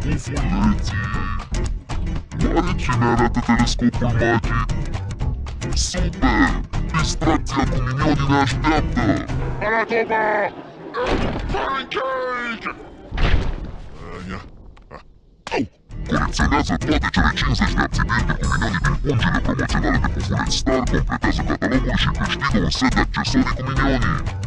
Pufuleții! Oare cine arată telescopul magic? Super! Distracția cu minionii ne așteaptă! Aratoba! Pancake! Au! Colecționează toate cele 50 de abținente cu minionii din pungile promoționale de Pufuleți Star, completează catalogul și câștigă un set de accesorii cu minionii!